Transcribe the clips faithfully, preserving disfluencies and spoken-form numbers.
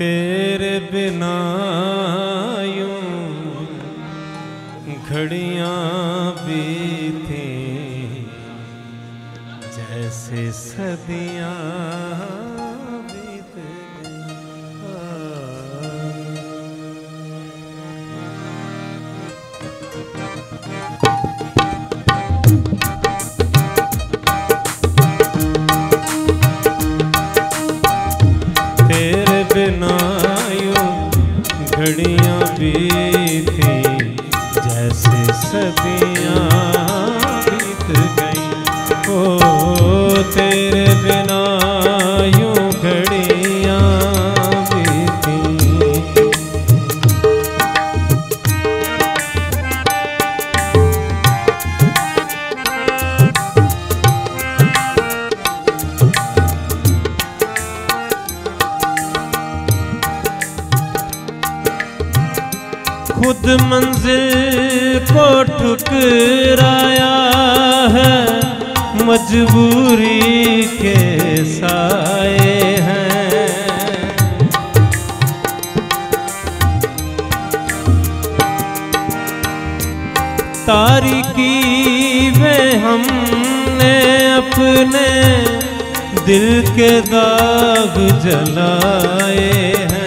तेरे बिना यूं घड़ियां बीती जैसे सदियां बीत तेरे बिना यूं घड़ियां बीती जैसे सदियां बीत गई। ओ तेरे बिना यूं घड़ियां बीती। खुद मंजिल को ठुकराया है, मजबूरी के साए हैं। तारीकी में हमने अपने दिल के दाग जलाए हैं।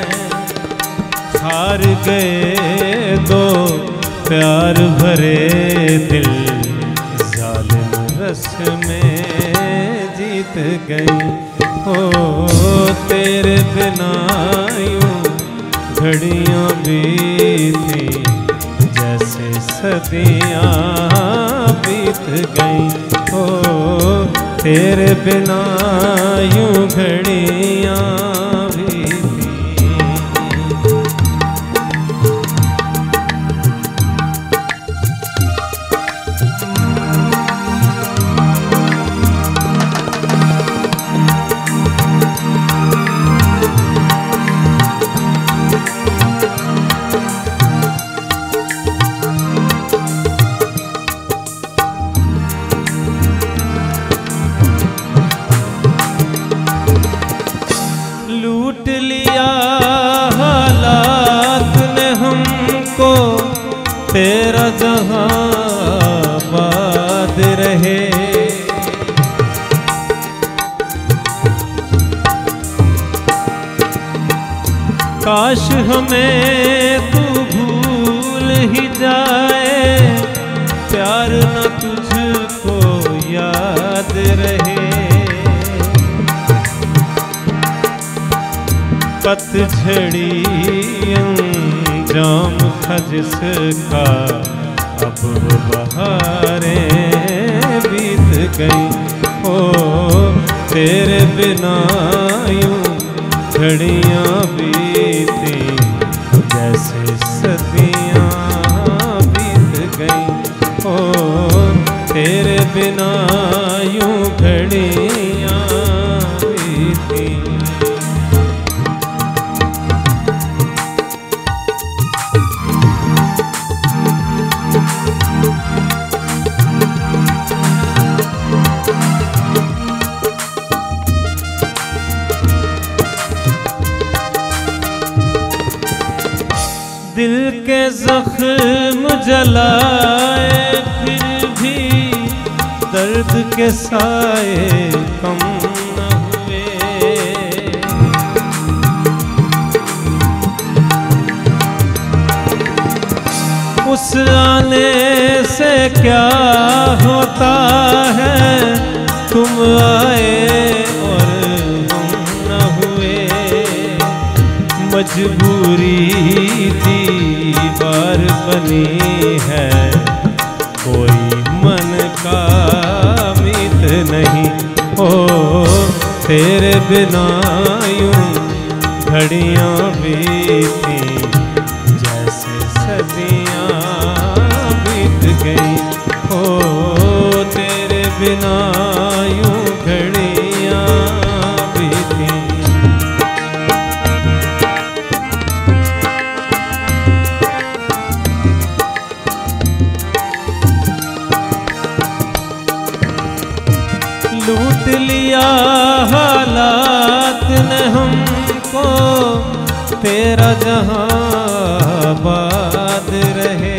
हार गए दो प्यार भरे दिल, जालिम रस में जीत गई। ओ तेरे बिना यूं घड़ियां बीती जैसे सदियां बीत गई। ओ तेरे बिना यूं घड़ियां लूट लिया हालात ने हमको, तेरा जहां आबाद रहे। काश हमें तू भूल ही जाए, प्यार न तुझको याद रहे। पतझड़ी अंजाम था जिसका, अब वो बहारें बीत गई। ओ तेरे बिना यूं घड़ियां बीती जैसे सदियां बीत गई। ओ तेरे बिना यूं घड़ियां बीती। दिल के जख्म जलाए फिर भी दर्द के साए कम न हुए। उस आने से क्या होता है, तुम आए और हम न हुए। मजबूरी दीवार बनी है, कोई मन का मीत नहीं। ओ तेरे बिना यूं घड़ियां बीती जैसे सदियां बीत गई। ओ तेरे बिना यूं घड़ियां बीती। लूट लिया हालात ने हमको, तेरा जहां आबाद रहे।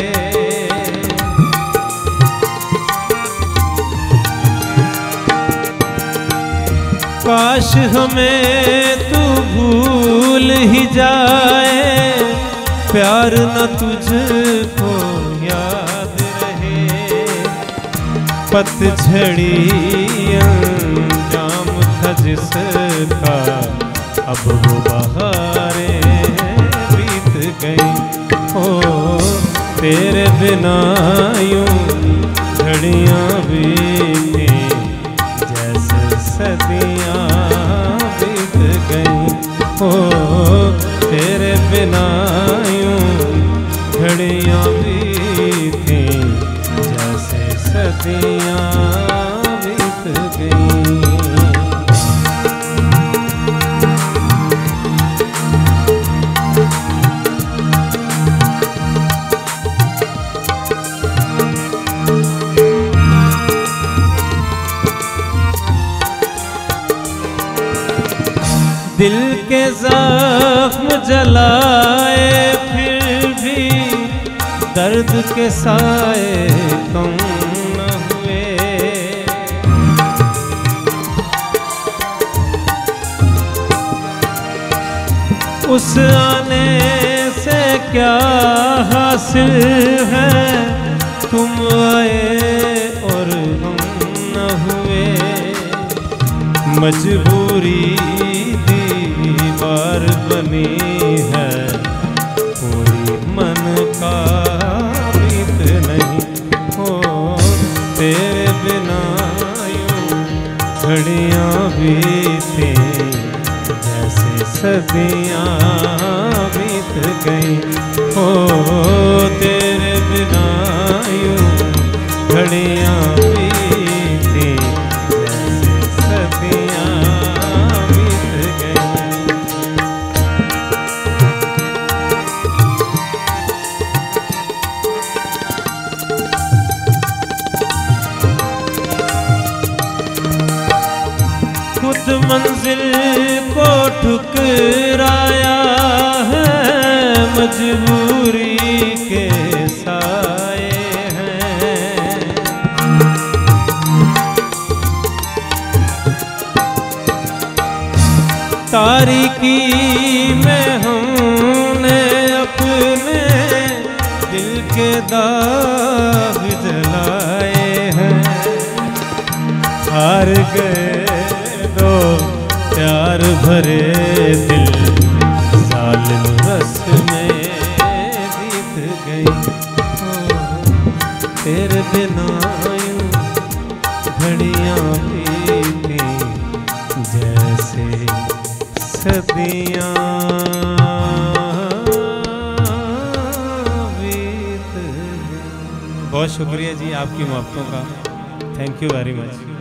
काश हमें तू भूल ही जाए, प्यार न तुझको याद रहे। पतझड़ी अंजाम था जिसका, अब वो बहारें बीत गई। ओ तेरे बिना यूं घड़ियां बीती जैसे सदियां बीत गई। ओ तेरे बिना यूं घड़ियां बीती जैसे सदियां बीत गई। दिल के जख्म जलाए फिर भी दर्द के साए कम न हुए। उस आने से क्या हासिल है, तुम आए और हम न हुए। मजबूरी दीवार बनी है, कोई मन का मीत नहीं। हो तेरे बिना यूं घड़ियां बीती जैसे सदियां बीत गई। हो तेरे बिना यूं घड़ियां बीती जैसे सदियां बीत गई। खुद मंजिल को ठुकराया है, मजबूरी के साए हैं। तारीकी में हमने अपने दिल के दाग जलाए हैं। हार गए दो प्यार भरे दिल, जालिम रस में बीत गई। तेरे बिना यूं घड़ियां बीती जैसे सदियां बीत गई। बहुत शुक्रिया जी आपकी मोहब्बतों का। Thank you very much.